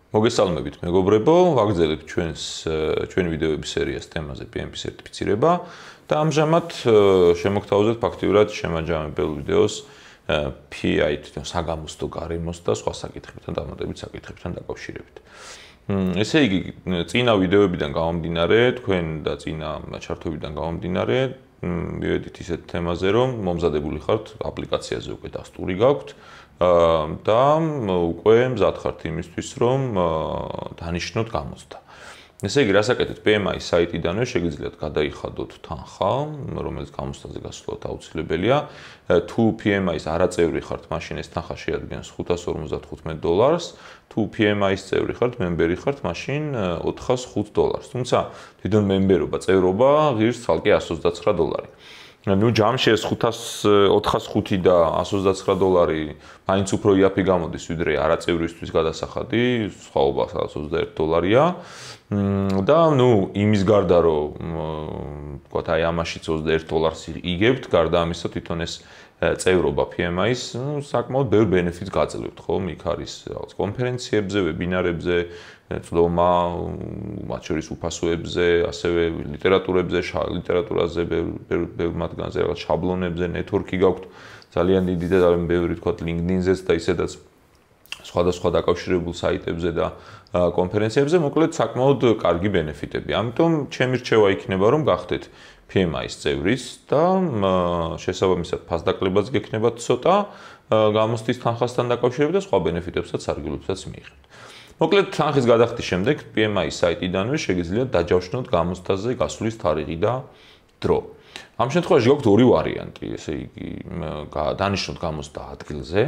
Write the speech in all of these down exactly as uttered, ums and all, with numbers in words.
მოგესალმებით მეგობრებო, ვაგრძელებთ ჩვენს ჩვენი ვიდეოების სერიას თემაზე პი ემ პი სერტიფიცირება და ამჟამად შემოგთავაზებთ ფაქტიურად შემაჯამებელ ვიდეოს პი აი თვითონ საგამოსტო გარემოს და სხვა საკითხებთან დამატებით საკითხებთან დაკავშირებით. ესე იგი, წინა ვიდეოებიდან გამომდინარე, თქვენ და წინა ჩართვებიდან გამომდინარე, მივედით ისეთ თემაზე, რომ მომზადებული ხართ აპლიკაციაზე უკვე დასტური გაქვთ და უკვე მზად ხართ იმისთვის, რომ დანიშნოთ გამოცდა. ესე იგი, რასაკეთეთ პი ემ აი საიტიდანვე შეგიძლიათ გადაიხადოთ თანხა, რომელიც გამოცდაზე გასვლათ აუცილებელია. თუ პი ემ აის არაწევრი ხართ, მაშინ ეს თანხა შეადგენს ხუთას ორმოცდათხუთმეტ დოლარს. თუ პი ემ აის წევრი ხართ, მემბერი ხართ, მაშინ ოთხას ხუთ დოლარს. თუმცა თვითონ მემბერობა, წევრობა ღირს ცალკე εκατს ოცდაცხრა დოლარი. ნუ ჯამში ეს ოთხას ხუთი და εκατს ოცდაცხრა დოლარი მაინც უფრო იაფი გამოდის, ვიდრე არაწევრისთვის გადასახადი, სხვაობა სადაც ოცდაერთი დოლარია. და ნუ იმის გარდა რომ ვთქვათ, აი ამაშიც ოცდაერთი დოლარს იგებთ, გარდა ამისა თვითონ ეს წევრობა პი ემ აის, ნუ საკმაოდ ბევრ ბენეფიტს გაძლევთ, ხო? იქ არის რაღაც კონფერენციებზე, ვებინარებზე, წვდომა, მათ შორის უფასოებზე, ასევე ლიტერატურებზე, ლიტერატურაზე, ბევრ მათგანზე რაღაც შაბლონებზე, ნეტვორკი გაქვთ, ძალიან დიდი და ძალიან ბევრი, ვთქვათ, ლინკდინზეც და ისედაც სხვადასხვა დაკავშირებულ საიტებზე და კონფერენციებზე, მოკლედ საკმაოდ კარგი ბენეფიტები. ამიტომ ჩემი რჩევა იქნება, რომ გახდეთ პი ემ აის წევრიც და შესაბამისად ფასდაკლებაც გექნებათ ცოტა გამოცდის თანხასთან დაკავშირებით და სხვა ბენეფიტებსაც სარგებლობსაც მიიღებთ. მოკლედ თანხის გადახდის შემდეგ პი ემ აის საიტიდანვე შეგიძლიათ დაჯავშნოთ გამოცდაზე გასვლის თარიღი და დრო. ამ შემთხვევაში გაქვთ ორი ვარიანტი, ესე იგი, დანიშნოთ გამოცდა ადგილზე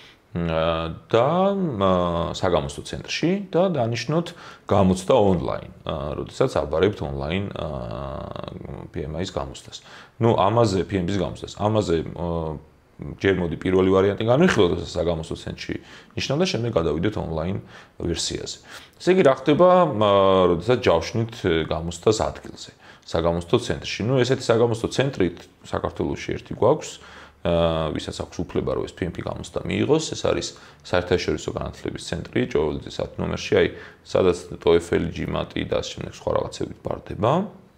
და საგამოცდო ცენტრში და დანიშნოთ გამოცდა ონლაინ, როდესაც აბარებთ ონლაინ პი ემ აის გამოცდას. ნუ ამაზე პი ემ პის გამოცდას. ამაზე ჯერ მოდი პირველი ვარიანტი განვიხილოთ, როდესაც საგამოცდო ცენტრში ნიშნავ და შემდეგ გადავიდეთ ონლაინ ვერსიაზე. ესე იგი, რა ხდება, როდესაც ჯავშნით გამოცდას ადგილზე, საგამოცდო ცენტრში. ნუ ესეთი საგამოცდო ცენტრი საქართველოში ერთი გვაქვს. ვისაც აქვს უფლება რომ ეს პი ემ პი გამოცდა მიიღოს, ეს არის საერთაშორისო განათლების ცენტრი, ჭოველიძის ათ ნომერში, აი, სადაც ტოეფელი, ჯიმატი და ამ შემდეგ სხვა რაღაცებით ბარდება.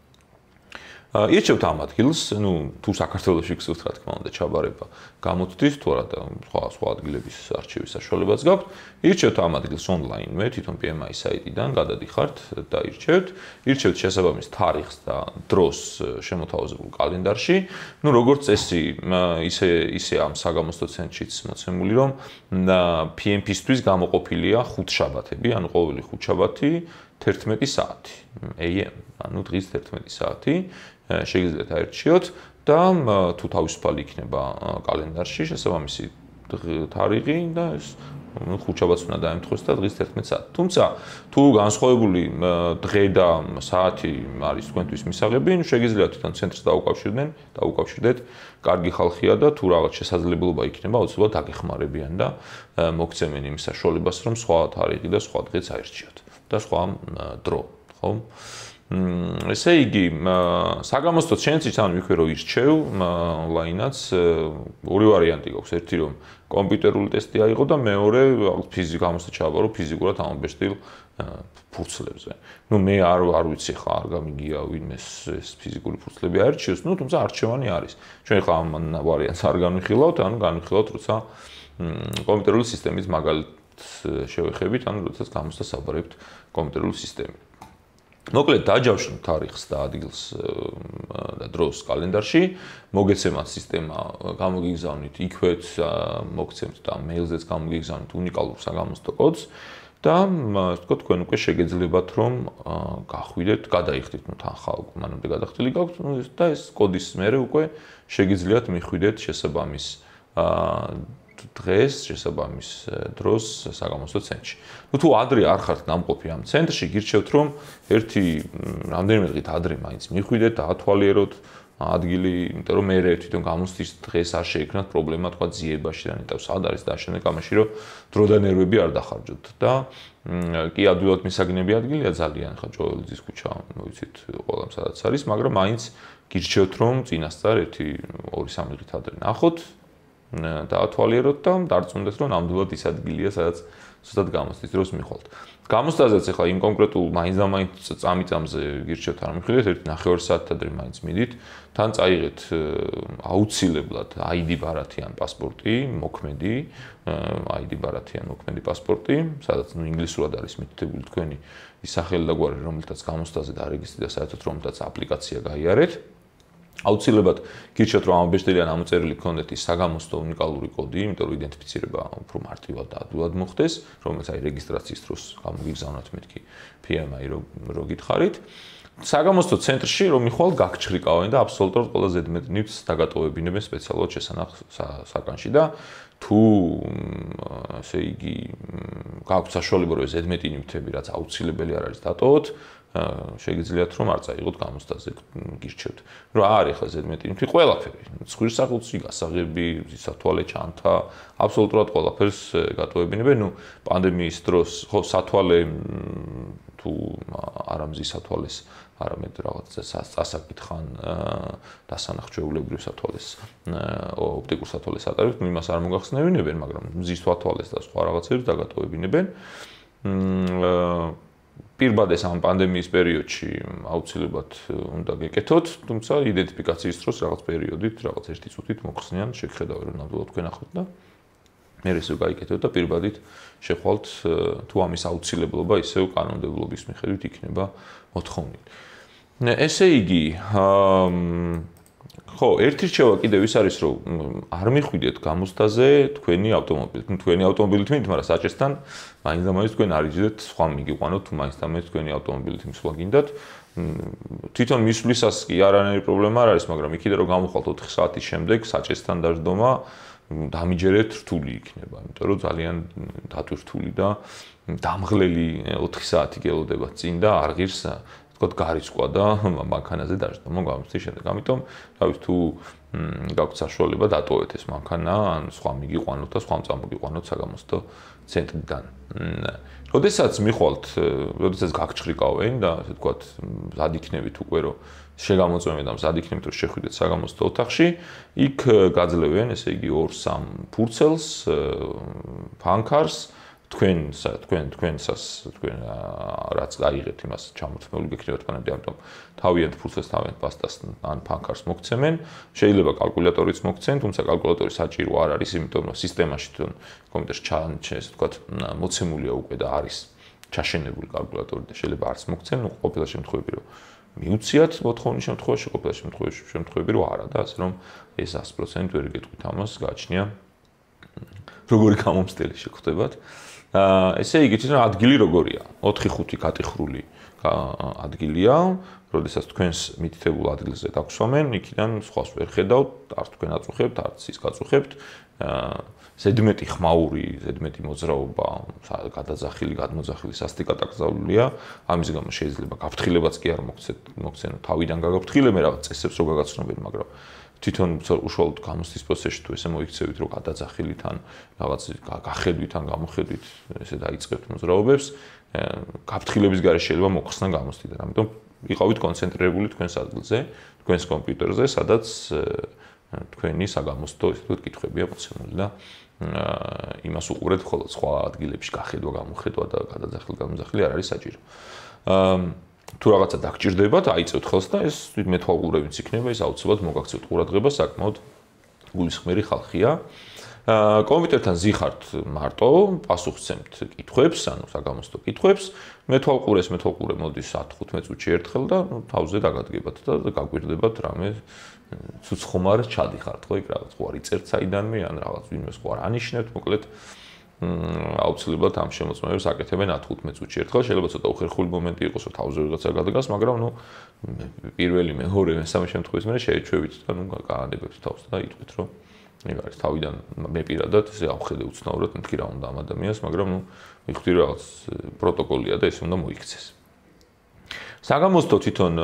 ირჩევთ ამ ადგილს, ნუ თუ საქართველოში გსურთ, რა თქმა უნდა, ჩაბარება გამოთვლის, თუ არა და სხვა სხვა ადგილების არჩევის საშუალებაც გაქვთ. ირჩევთ ამ ადგილს ონლაინვე, თვითონ პი ემ აის საიტიდან გადადიხართ და ირჩევთ. ირჩევთ შესაბამის თარიღს და დროს შემოთავაზებულ კალენდარში. ნუ როგორც წესი, ისე ისე ამ საგამოცდო ცენტრშიც მოცემული, რომ პი ემ პისთვის გამოყოფილია ხუთშაბათები, ანუ ყოველი ხუთშაბათი თერთმეტი საათი, ეი ემ, ანუ დღის თერთმეტი საათი. შეგიძლიათ აერჩიოთ და თუ თავისუფალი იქნება კალენდარში შესაბამისი თარიღი და ეს ხუთშაბათს უნდა დაემთხვეს და დღის თერთმეტი საათი. თუმცა თუ განსხვავებული დღე და საათი არის თქვენთვის მისაღები, ნუ შეგიძლიათ თვითონ ცენტრს დაუკავშირდნენ, დაუკავშირდეთ, კარგი ხალხია და თუ რაღაც შესაძლებლობა იქნება, აუცილებლად დაგეხმარებიან და მოგცემენ იმის საშუალებას, რომ სხვა თარიღი და სხვა დღეც აერჩიოთ და სხვა დრო, ხო? ესე იგი, საგამოცდო ცენტრიც ანუ იქვე რომ ირჩევ ონლაინაც ორი ვარიანტი გაქვს. ერთი რომ კომპიუტერული ტესტი აიღო და მეორე ფიზიკ გამოცდა ჩააბარო ფიზიკურად ამობეჭდილ ფურცლებზე. ნუ მე არ არ ვიცი ხა არ გამიგია ვინმეს ეს ფიზიკური ფურცლები აერჩიოს, ნუ თუმცა არჩევანი არის. ჩვენ ხა ამ ვარიანტს არ განვიხილავთ, ანუ განვიხილავთ, როცა კომპიუტერული სისტემის მაგალითს შევეხებით, ანუ როდესაც გამოცდას აბარებთ კომპიუტერული სისტემით. მოკლედ დაჯავშნოთ თარიღს და ადგილს და დროს კალენდარში, მოგეცემათ სისტემა, გამოგიგზავნით იქვეც, მოგცემთ და მეილზეც გამოგიგზავნით უნიკალურ საგამოცდო კოდს და თქო თქვენ უკვე შეგეძლებათ რომ გახვიდეთ, გადაიხდით, ნუ თანხა უკვე მანამდე გადახდილი გაქვთ და ეს კოდის მერე უკვე შეგიძლიათ მიხვიდეთ შესაბამის დღეს, შესაბამის დროს საგამოცდო ცენტრში. ნუ თუ ადრე არ ხართ დამყოფი ამ ცენტრში, გირჩევთ რომ ერთი რამდენიმე დღით ადრე მაინც მიხვიდეთ, დაათვალიეროთ ადგილი, იმიტომ რომ მე თვითონ გამოცდის დღეს არ შეექმნათ პრობლემა, თქვა ძიებაში და ნეტავ სად არის და შემდეგ ამაში რომ დრო და ნერვები არ დახარჯოთ და კი ადვილად მისაგნები ადგილია ძალიან, ხა ჭოველიძის ქუჩა, ვიცით, ყველამ სადაც არის, მაგრამ მაინც გირჩევთ რომ წინასწარ ერთი ორი სამი დღით ადრე ნახოთ. დაათვალიეროთ და დარწმუნდეთ, რომ ნამდვილად ის ადგილია, სადაც ზუსტად გამოცდის დროს მიხვალთ. გამოცდაზეც ახლა იმ კონკრეტულ მაინც და მაინც წამიწამზე გირჩევთ არ მიხილეთ, ერთი ნახევარ საათით ადრე მაინც მიდით, თან წაიღეთ აუცილებლად აი დი ბარათიან პასპორტი, მოქმედი, აი დი ბარათიან მოქმედი პასპორტი, სადაც ნუ ინგლისურად არის მითითებული თქვენი ის სახელი და გვარი, რომელთაც გამოცდაზე დარეგისტრირდა საერთოდ რომელთაც აპლიკაცია გაიარეთ. აუცილებლად გირჩევთ რომ ამბეჭდელი ან ამოწერილი გქონდეთ ის საგამოცდო უნიკალური კოდი, იმიტომ რომ იდენტიფიცირება უფრო მარტივად და ადვილად მოხდეს, რომელიც აი რეგისტრაციის დროს გამოგიგზავნათ მეთქი პი ემ აი რო გითხარით. საგამოცდო ცენტრში რომ მიხვალთ გაგჩხრიკავენ და აბსოლუტურად ყველა ზედმეტ ნივთს დაგატოვებინებენ სპეციალურად შესანახ საკანში და თუ ესე იგი გაქვთ საშუალება რომ ზედმეტი ნივთები რაც აუცილებელი არ არის დატოვოთ, შეგიძლიათ რომ არ წაიღოთ გამოცდაზე გირჩევთ. რა არის ახლა ზედმეტი ნივთი? ყველაფერი. ცხვირსახუცი, გასაღები, სათვალე ჩანთა, აბსოლუტურად ყველაფერს გატოვებინებენ. ნუ პანდემიის დროს ხო სათვალე თუ არამზის სათვალეს არამედ რაღაც წასაკითხან დასანახჩვეულებრივ სათვალეს ოპტიკურ სათვალეს ატარებთ, იმას არ მოგახსნევინებენ, მაგრამ მზის სათვალეს და სხვა რაღაცებს დაგატოვებინებენ. პირბადეს ამ პანდემიის პერიოდში აუცილებლად უნდა გეკეთოთ, თუმცა იდენტიფიკაციის დროს რაღაც პერიოდით, რაღაც ერთი წუთით მოგხსნიან, შეგხედავთ რომ ნამდვილად თქვენ ახოთ და მე ესე გაიკეთოთ და პირბადით შეხვალთ თუ ამის აუცილებლობა ისევ კანონმდებლობის მიხედვით იქნება მოთხოვნილი. ესე იგი, ხო, ერთი რჩევა კიდევ ის არის, რომ არ მიხვიდეთ გამოცდაზე თქვენი ავტომობილით. თქვენი ავტომობილით მით, მაგრამ საჭესთან მაინც და მაინც თქვენ არ იძდეთ სხვა მიგიყვანოთ, თუ მაინც და მაინც თქვენი ავტომობილით მისვლა გინდათ. თვითონ მისვლისას კი არანაირი პრობლემა არ არის, მაგრამ იქიდან რომ გამოვხვალთ ოთხი საათის შემდეგ საჭესთან დაждდომა დამიჯერეთ რთული იქნება, იმიტომ რომ ძალიან დატვირთული და დამღლელი ოთხი საათი გელოდება წინ და არ ღირს თქო გარიცკვა და მანქანაზე დაждდომა გამოცდის შემდეგ. ამიტომ თავის თუ გაქვთ საშუალება დატოვეთ ეს მანქანა, ან სხვა მიგიყვანოთ და სხვა წამოგიყვანოთ საგამოცდო ცენტრიდან. როდესაც მიხვალთ, როდესაც გაგჩხრიკავენ და ასე ვთქვათ, მზად იქნებით უკვე რომ შეგამოწმებენ და მზად იქნებით რომ შეხვიდეთ საგამოცდო ოთახში, იქ გაძლევენ, ესე იგი ორ სამ ფურცელს, ფანქარს, თქვენ თქვენ თქვენსას თქვენ რაც გაიღეთ იმას ჩამოთმეული გექნებათ მანამდე, ამიტომ თავიანთ ფურცელს, თავიანთ პასტას ან ფანქარს მოგცემენ. შეიძლება კალკულატორიც მოგცენ, თუმცა კალკულატორი საჭირო არ არის, იმიტომ რომ სისტემაში თვითონ კომპიუტერში ჩანჩე, ასე ვთქვათ, მოცემულია უკვე და არის ჩაშენებული კალკულატორი და შეიძლება არც მოგცენ, ну ყოფილი შემთხვევები რომ მიუციათ მოთხოვნის შემთხვევაში, ყოფილი შემთხვევაში შემთხვევები რომ არა და ასე რომ ეს ათი პროცენტი ვერ გეტყვით ამას, გააჩნია როგორი გამომსტელი შეგხვდებათ. ესე იგი, თვითონ ადგილი როგორია? ოთხი ხუთი გატიხრული ადგილია, როდესაც თქვენს მითითებულ ადგილზე დაგსვამენ, იქიდან სხვას ვერ ხედავთ, არც თქვენ აწუხებთ, არც ის გაწუხებთ. ზედმეტი ხმაური, ზედმეტი მოძრაობა, გადაძახილი, გადმოძახილი სასტიკად აკრძალულია. ამის გამო შეიძლება გაფრთხილებაც კი არ მოგცეთ, მოგცენო თავიდან გაგაფრთხილე, მე რაღაც წესებს რო გაგაცნობენ, მაგრამ თვითონ უშუალოდ გამოცდის პროცესში თუ ესე მოიქცევით, რომ გადაძახილით ან რაღაც გახედვით ან გამოხედვით ესე დაიწყებთ მოძრაობებს, გაფრთხილების გარეშე შეიძლება მოხსნა გამოცდიდან. ამიტომ იყავით კონცენტრირებული თქვენს ადგილზე, თქვენს კომპიუტერზე, სადაც თქვენი საგამოცდო ისე ვთქვათ კითხვებია მოცემული და იმას უყურეთ მხოლოდ სხვა ადგილებში გახედვა, გამოხედვა და გადაძახილი, გამოძახილი არ არის საჭირო. თუ რაღაცა დაგჭირდებათ, აიწევთ ხელს და ეს მეთვალყურებიც იქნება, ეს აუცილებლად მოგაქცევთ ყურადღება, საკმაოდ გულისხმიერი ხალხია. კომპიუტერთან ზიხართ მარტო, პასუხცემთ კითხვებს, ანუ საგამოცდო კითხვებს, მეთვალყურეს, მეთვალყურე მოდის ათი ხუთმეტ წუთში ერთხელ და თავზე დაგადგებათ და გაგვირდებათ რამე ცუცხომარ ჩადიხართ, ხო, იქ რაღაც ყوارი წერთ საიდანმე, ან რაღაც ვინმე სხვა ანიშნებთ, მოკლედ აუცილებლად ამ შემოწმებებს აკეთებენ ათი ხუთმეტ წუთში ერთხელ, შეიძლება ცოტა უხერხული მომენტი იყოს, რომ თავზე ვიღაცა გადაგას, მაგრამ ნუ პირველი, მეორე, მესამე შემთხვევის მერე შეეჩვევით და ნუ გაანდებებთ თავს და იტყვით, რომ იქ არის თავიდან მე პირადად ესე ავხედე უცნაურად, მეთქი რა უნდა ამ ადამიანს, მაგრამ ნუ ვიხდი რომ რაღაც პროტოკოლია და ეს უნდა მოიქცეს. საგამოცდო თვითონ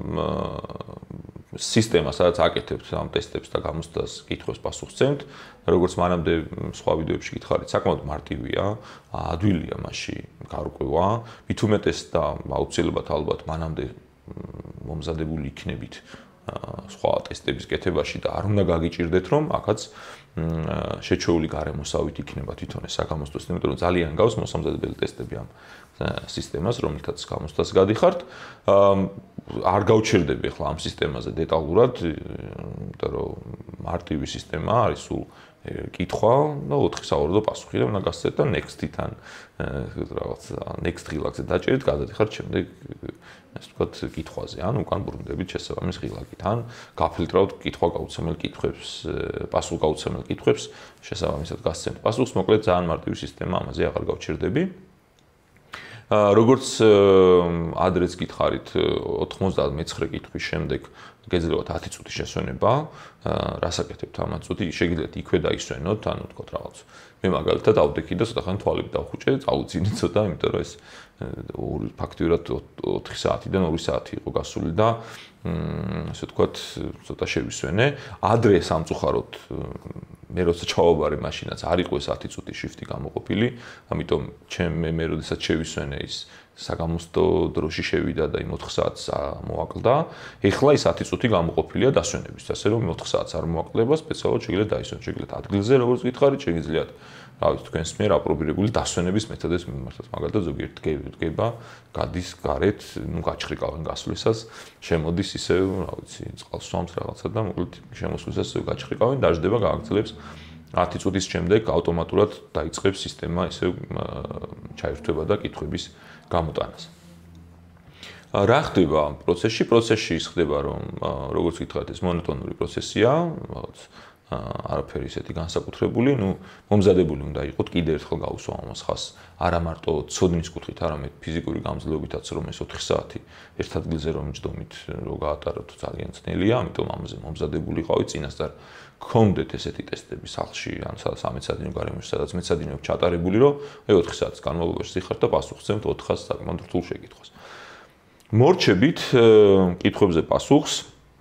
სისტემა, სადაც აკეთებთ ამ ტესტებს და გამოცდას კითხვებს პასუხცემთ, როგორც მანამდე სხვა ვიდეოებში გითხარით, საკმაოდ მარტივია, ადვილია მასში გარკვევა, მით უმეტეს და აუცილებლად ალბათ მანამდე მომზადებული იქნებით სხვა ტესტების კეთებაში და არ უნდა გაგიჭირდეთ, რომ აქაც შეჩეული გარემოსავით იქნება თვითონ ეს საგამოსტოს, იმიტომ რომ ძალიან გავს მოსამზადებელი ტესტები ამ სისტემას, რომელთაც გამოსტას გადიხართ. არ გავჩერდები ახლა ამ სისტემაზე დეტალურად, იმიტომ რომ მარტივი სისტემა არის სულ კითხვა და ოთხი სავარაუდო პასუხი და უნდა გასცეთ და next-თან რაღაც next ღილაკზე დაჭერით, გადადიხართ შემდეგ ასე ვთქვათ კითხვაზე, ან უკან ბრუნდებით შესაბამის ღილაკით, ან გაფილტრავთ კითხვა გაუცემელ კითხვებს, პასუხ გაუცემელ კითხვებს, შესაბამისად გასცემთ პასუხს, მოკლედ ძალიან მარტივი სისტემა, ამაზე აღარ გავჩერდები. როგორც ადრეც გითხარით, ოთხმოცდამეცხრე კითხვის შემდეგ გეძლევათ ათი წუთის შესვენება, რას აკეთებთ ამ ათი წუთი, შეგიძლიათ იქვე დაისვენოთ, ანუ თქვათ რაღაც. მე მაგალითად ავდექი და ცოტა ხანი თვალები დავხუჭე, წავუძინე ცოტა, იმიტომ რომ ეს ფაქტიურად ოთხი საათიდან ორი საათი იყო გასული და ასე ვთქვათ, ცოტა შევისვენე. ადრე სამწუხაროდ მე როცა ჩავაბარე მაშინაც არ იყო ეს ათი წუთის შიფტი გამოყოფილი, ამიტომ ჩემ მე როდესაც შევისვენე ის საგამოსტო დროში შევიდა და იმ ოთხ საათს მოაკლდა. ეხლა ის ათი წუთი გამოყოფილია დასვენების, ასე რომ ოთხ საათს არ მოაკლდება, სპეციალურად შეგიძლიათ დაისვენოთ, შეგიძლიათ ადგილზე როგორც გითხარით, შეგიძლიათ რა ვიცი თქვენს მიერ აპრობირებული დასვენების მეთოდებს მიმართოთ, მაგალითად ზოგიერთ დგება, გადის გარეთ, ნუ გაჩხრიკავენ გასვლისას, შემოდის ისე, რა ვიცი, წყალს სვამს რაღაცა და მოკლედ შემოსვლისას გაჩხრიკავენ, დაждდება, გააგრძელებს ათი წუთის შემდეგ ავტომატურად დაიწყებს სისტემა ესე ჩაირთვება და კითხვების გამოტანას. რა ხდება ამ პროცესში? პროცესში ის ხდება, რომ როგორც გითხარით, ეს მონოტონური პროცესია, რაღაც არაფერი ისეთი განსაკუთრებული, ნუ მომზადებული უნდა იყოთ, კიდე ერთხელ გავუსვა ამას ხას, არა მარტო ცოდნის კუთხით, არამედ ფიზიკური გამძლეობითაც, რომ ეს ოთხი საათი ერთ ადგილზე რომ ჯდომით რო გაატაროთ ძალიან ძნელია, ამიტომ ამაზე მომზადებული ყავით, წინასწარ გქონდეთ ესეთი ტესტები სახლში, ან სამეცადინო გარემოში, სადაც მეცადინეობ ჩატარებული, რომ აი ოთხი საათის განმავლობაში სიხართ და პასუხს ძემთ ოთხას საკმაოდ რთულ შეკითხვას. მორჩებით კითხვებზე პასუხს.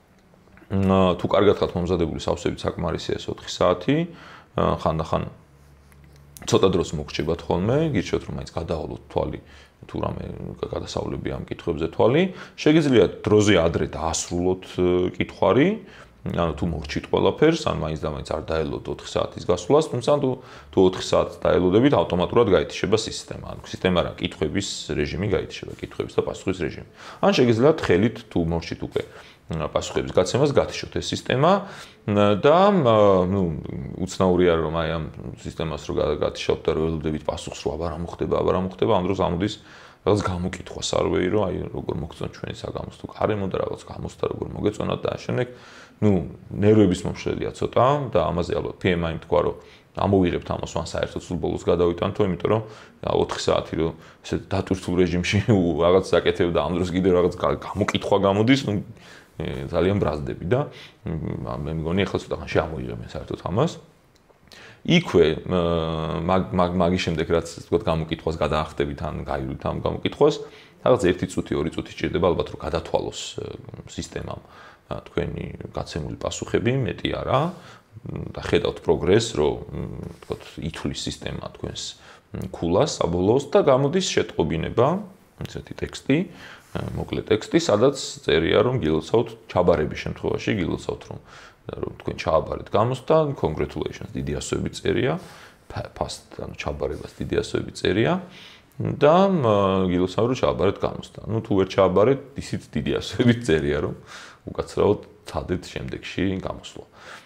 თუ კარგად ხართ მომზადებული სავსებით საკმარისია ეს ოთხი საათი, ხანდახან ცოტა დროს მოგრჩებათ ხოლმე, გირჩევთ რომ მაინც გადავალოთ თვალი, თუ რამე გადასავლები ამ კითხვებზე თვალი, შეგიძლიათ დროზე ადრე დაასრულოთ კითხვარი, ანუ თუ მორჩით ყველაფერს, ან მაინც და მაინც არ დაელოდოთ ოთხი საათის გასვლას, თუმცა თუ თუ ოთხი საათს დაელოდებით, ავტომატურად გაითიშება სისტემა, ანუ სისტემა რა კითხების რეჟიმი გაითიშება, კითხების და პასუხის რეჟიმი. ან შეგიძლიათ ხელით თუ მორჩით უკვე პასუხების გაცემას გათიშოთ ეს სისტემა და ნუ უცნაურია რომ აი ამ სისტემას რო გათიშავთ და რო ველოდებით პასუხს რო აბა რა მოხდება, აბა რა მოხდება, ამ დროს ამოდის რაღაც გამოკითხვა სარვეი რომ აი როგორ მოგწონთ ჩვენი საგამოსტო გარემო და რაღაც გამოსთა როგორ მოგეწონათ და ამჟამად ნუ ნერვების მომშლელია ცოტა და ამაზე ალბათ პი ემ აი-მ თქვა რომ ამოვიღებთ ამას ვან საერთოდ სულ ბოლოს გადავიტანთო, იმიტომ რომ ოთხი საათი რომ ესე დატვირთულ რეჟიმში რაღაც საკეთებ და ამ დროს კიდევ რაღაც გამოკითხვა გამოდის, ნუ ძალიან ბრაზდები და მე მგონი ახლა ცოტა ხანში ამოიღებენ საერთოდ ამას. იქვე მაგ მაგის შემდეგ რაც თქვათ გამოკითხვას გადაახდებით ან გაივლით ამ გამოკითხვას, რაღაც ერთი წუთი, ორი წუთი სჭირდება ალბათ რომ გადათვალოს სისტემამ თქვენი გაცემული პასუხები, მეტი არა და ხედავთ პროგრესს, რომ თქვათ ითვლის სისტემა თქვენს ქულას საბოლოოს და გამოდის შეტყობინება, ესეთი ტექსტი, მოკლე ტექსტი, სადაც წერია რომ გილოცავთ ჩაბარების შემთხვევაში, გილოცავთ რომ რომ თქვენ ჩააბარეთ გამოსთა, congratulations, დიდი ასოები წერია, past, ანუ ჩაბარებას დიდი ასოები წერია და გილოცავთ რომ ჩააბარეთ გამოსთა. ნუ თუ ვერ ჩააბარეთ, ისიც დიდი ასოები წერია რომ უკაცრავად ცადეთ შემდეგში გამოსვლა.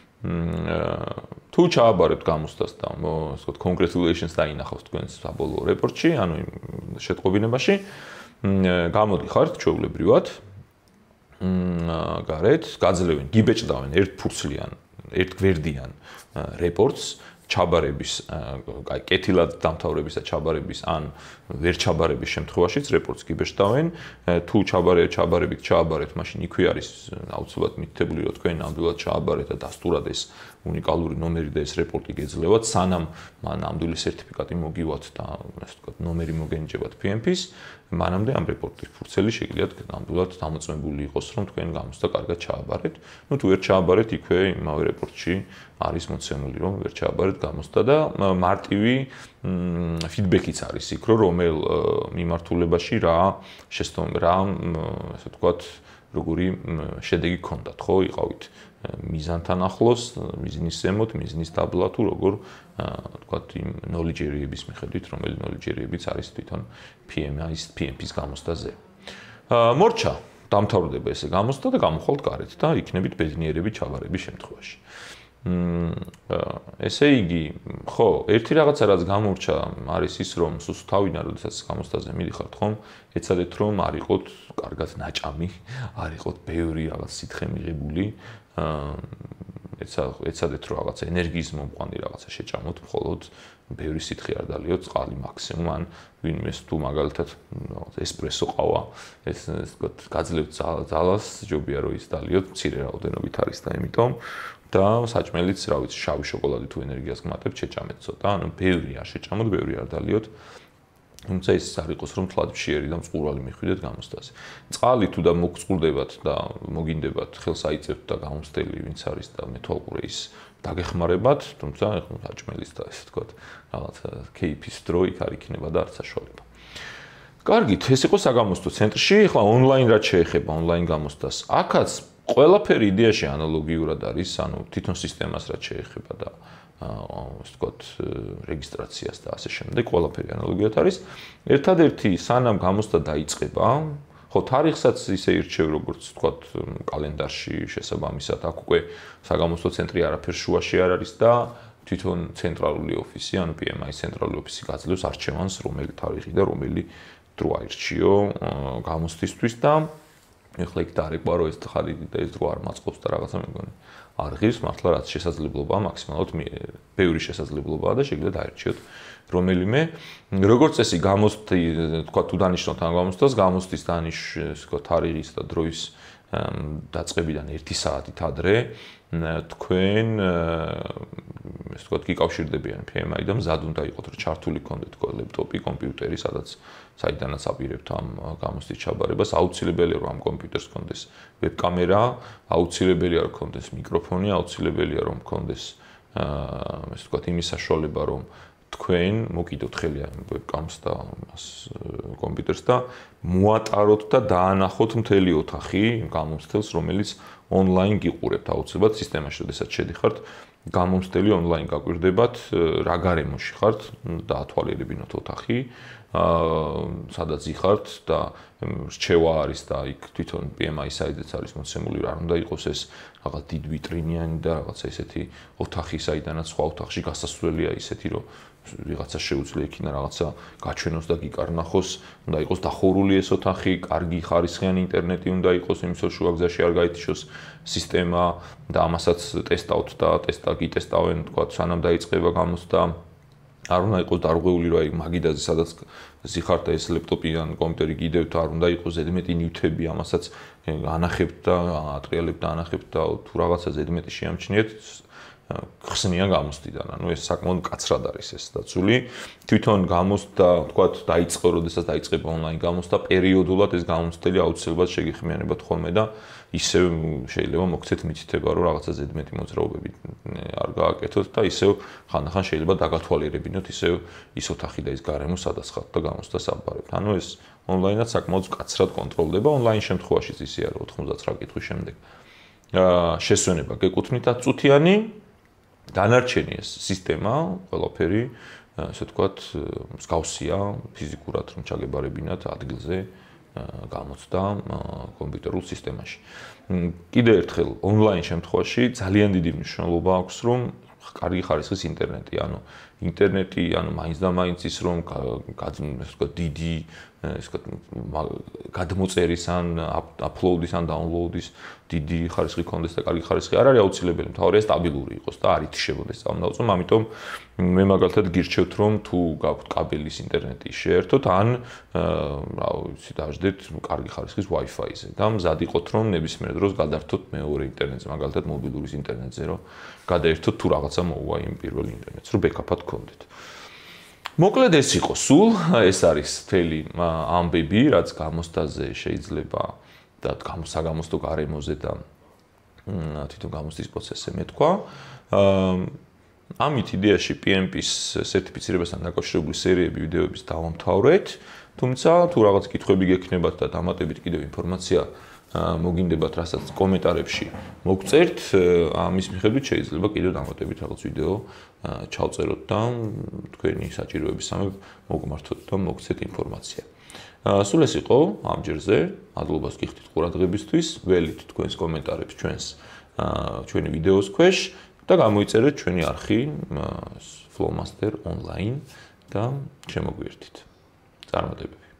თუ ჩააბარებთ გამოსთას და ასე ვთქვათ congratulations დაინახავთ თქვენს საბოლოო რეპორტში, ანუ შეტყობინებაში, გამოდიხართ ჩვეულებრივად გარეთ, გაძლევენ, გიბეჭდავენ ერთ ფურცლიან, ერთ გვერდიან რეპორტს, ჩაბარების, აი კეთილად დამთავრების და ჩაბარების ან ვერ ჩაბარების შემთხვევაშიც რეპორტს გიბეჭდავენ, თუ ჩაბარე ჩაბარებით ჩააბარეთ, მაშინ იქვე არის აუცილებლად მითითებული, რომ თქვენ ნამდვილად ჩააბარეთ და დასტურად ეს უნიკალური ნომერი და ეს რეპორტი გეძლევათ, სანამ მან ნამდვილი სერტიფიკატი მოგივათ და ასე ვთქვათ, ნომერი მოგენიჭებათ პი ემ პის, მანამდე ამ რეპორტის ფურცელი შეგიძლიათ ნამდვილად დამოწმებული იყოს, რომ თქვენ გამოსთა კარგად ჩააბარეთ. ნუ თუ ვერ ჩააბარეთ, იქვე იმავე რეპორტში არის მოცემული, რომ ვერ ჩააბარეთ გამოსთა და მარტივი ფიდბექიც არის იქ, რომ რომელ მიმართულებაში რა შესწავლ რა, ასე ვთქვათ, როგორი შედეგი გქონდათ, ხო, იყავით მიზანთან ახლოს, მიზნის ზემოთ, მიზნის დაბლა თუ როგორ თქვათ იმ ნოლიჯერიების მიხედვით, რომელი ნოლიჯერიებიც არის თვითონ P M I-ის P M P-ის გამოსტაზე. მორჩა დამთავრდება ესე გამოსტა და გამოხვალთ გარეთ და იქნებით ბედნიერები ჩავარების შემთხვევაში. ესე იგი, ხო, ერთი რაღაცა რაც გამორჩა არის ის, რომ სულ თავიდან როდესაც გამოსტაზე მიდიხართ, ხომ, ეცადეთ რომ არ იყოთ კარგად ნაჭამი, არ იყოთ ბევრი რაღაც სითხე მიღებული, ეცადეთ რომ რაღაცა ენერგიის მომყვანი რაღაცა შეჭამოთ, მხოლოდ ბევრი სითხე არ დალიოთ, წყალი მაქსიმუმ, ან ვინმეს თუ მაგალითად ესპრესო ყავა, ეს ვთქვათ, გაძლევთ ძალას, ჯობია რომ ის დალიოთ, მცირე რაოდენობით არის და ამიტომ და საჭმელიც, რა ვიცი, შავი შოკოლადი თუ ენერგიას გმატებთ, შეჭამეთ ცოტა, ანუ ბევრი არ შეჭამოთ, ბევრი არ დალიოთ. თუმცა ის არ იყოს რომ თლად მშიერი და მწყურვალი მიხვიდეთ გამოსტაზე. წყალი თუ და მოგწყურდებათ და მოგინდებათ, ხელს აიწევთ და გამოსტელი ვინც არის და მეთვალყურე ის დაგეხმარებათ, თუმცა საჭმელის და ესე ვთქვათ, რაღაც кейფის დრო იქ არ იქნება და არც საშუალება. კარგით, ეს იყო საგამოსტო ცენტრში, ახლა ონლაინ რაც შეეხება ონლაინ გამოსტას. აქაც ყველაფერი იდეაში ანალოგიურად არის, ანუ თვითონ სისტემას რაც შეეხება და ასე ვთქვათ, რეგისტრაციას და ასე შემდეგ, ყველაფერი ანალოგიურად არის. ერთადერთი სანამ გამოსტა დაიწყება, ხო, თარიღსაც ისე ირჩევ, როგორც ვთქვათ, კალენდარში შესაბამისად, აქ უკვე საგამოსტო ცენტრი არაფერ შუაში არ არის და თვითონ ცენტრალური ოფისი, ანუ P M I-ის ცენტრალური ოფისი გაძლევს არჩევანს, რომელი თარიღი და რომელი დრო აირჩიო გამოსტისთვის და ეხლა იქ დაარეკვა, რომ ეს ხალხი და ეს დრო არ მაწყობს და რაღაცა მეგონი. არ ღირს, მართლა რაც შესაძლებლობაა, მაქსიმალურად ბევრი შესაძლებლობაა და შეგიძლიათ დაერჩიოთ რომელიმე. როგორც წესი გამოსტი, თქვა თუ დანიშნოთ ამ გამოსტას, გამოსტის დანიშნვის, თქვა თარიღის და დროის დაწყებიდან ერთი საათით ადრე თქვენ ესე ვთქვათ, გიკავშირდებიან P M I და მზად უნდა იყოთ, რომ ჩართული გქონდეთ თქვა ლეპტოპი, კომპიუტერი, სადაც საიდანაც აპირებთ ამ გამოსტის ჩაბარებას, აუცილებელია რომ ამ კომპიუტერს გქონდეს ვებკამერა, აუცილებელია რომ გქონდეს მიკროფონი, აუცილებელია რომ გქონდეს ესე ვთქვათ, იმის საშუალება, რომ თქვენ მოკიდოთ ხელი ამ ვებკამს და ამას კომპიუტერს და მოატაროთ და დაანახოთ მთელი ოთახი გამომცდელს, რომელიც ონლაინ გიყურებთ აუცილებლად სისტემაში, როდესაც შედიხართ, გამომცდელი ონლაინ გაკვირდებათ, რა გარემოში ხართ, დაათვალიერებინოთ ოთახი, სადაც იხართ და რჩევა არის და იქ თვითონ P M I საიდეც არის მოცემული, რა უნდა იყოს ეს რაღაც დიდ ვიტრინიანი და რაღაცა ესეთი ოთახი, საიდანაც სხვა ოთახში გასასვლელია ისეთი, რომ ვიღაცა შეუძლია იქინა რაღაცა გაჩვენოს და გიკარნახოს, უნდა იყოს დახურული ეს ოთახი, კარგი ხარისხიანი ინტერნეტი უნდა იყოს, იმის რომ შუაგზაში არ გაითიშოს სისტემა და ამასაც ტესტავთ და ტესტა გიტესტავენ, თქვა, სანამ დაიწყება გამოსტა. არ უნდა იყოს დარღვეული, რომ აი მაგიდაზე სადაც ზიხართ ეს ლეპტოპი ან კომპიუტერი გიდევთ, არ უნდა იყოს ზედმეტი ნივთები, ამასაც ანახებთ და ატრიალებთ და ანახებთ და თუ რაღაცა ზედმეტი შეამჩნიეთ, ხსნიან გამოსტიდან. ანუ ეს საკმაოდ მკაცრად არის ეს დაცული. თვითონ გამოსტა, თქვა, დაიწყო, როდესაც დაიწყება ონლაინ გამოსტა, პერიოდულად ეს გამოსტელი აუცილებლად შეგიხმიანებათ ხოლმე და ისევ შეიძლება მოგცეთ მითითება, რომ რაღაცა ზედმეტი მოძრაობები არ გააკეთოთ და ისევ ხანდახან შეიძლება დაგათვალიერებინოთ ისევ ის ოთახი და ის გარემო, სადაც ხართ და გამოსტას აბარებთ. ანუ ეს ონლაინად საკმაოდ მკაცრად კონტროლდება. ონლაინ შემთხვევაშიც ისეა, რომ ოთხმოცდაათი კითხვის შემდეგ შესვენება გეკუთვნით წუთიანი. დანარჩენი ეს სისტემა, ყველაფერი, ასე ვთქვათ, მსგავსია ფიზიკურად რომ ჩაგებარებინათ ადგილზე გამოცდა კომპიუტერულ სისტემაში. კიდევ ერთხელ, ონლაინ შემთხვევაში ძალიან დიდი მნიშვნელობა აქვს, რომ კარგი ხარისხის ინტერნეტი, ანუ ინტერნეტი, ანუ მაინც და მაინც ის რომ ასე ვთქვათ, დიდი ეს გადმოწერის ან აპლოუდის ან დაუნლოუდის დიდი ხარისხი ქონდეს და კარგი ხარისხი არ არის აუცილებელი, მთავარია სტაბილური იყოს და არ ითიშებოდეს წამოწმ, ამიტომ მე მაგალითად გირჩევთ რომ თუ გაქვთ კაბელის ინტერნეტი შეერთოთ ან რა ვიცი დაждდეთ კარგი ხარისხის Wi-Fi-ზე და მზად იყოთ რომ ნებისმიერ დროს გადაერთოთ მეორე ინტერნეტზე, მაგალითად მობილურის ინტერნეტზე რომ გადაერთოთ თუ რაღაცა მოუვა იმ პირველ ინტერნეტს, რომ ბექაპად გქონდეთ. მოკლედ ეს იყო სულ, ეს არის მთელი ამბები, რაც გამოსტაზე შეიძლება და საგამოსტო გარემოზე და თვითონ გამოსტის პროცესზე მეთქვა. ამით იდეაში P M P-ის სერტიფიცირებასთან დაკავშირებული სერიები ვიდეოების დავამთავრეთ, თუმცა თუ რაღაც კითხვები გექნებათ და დამატებით კიდევ ინფორმაცია მოგინდებათ, რასაც კომენტარებში მოგწერთ, ამის მიხედვით შეიძლება კიდევ დამატებით რაღაც ვიდეო ჩავწეროთ და თქვენი საჭიროების სამებ მოგმართოთ და მოგცეთ ინფორმაცია. სულ ეს იყო ამ ჯერზე, მადლობას გიხდით ყურადღებისთვის, ველით თქვენს კომენტარებს ჩვენს ჩვენი ვიდეოს ქვეშ და გამოიწერეთ ჩვენი არხი Flowmaster online და შემოგვიერთით. წარმატებები.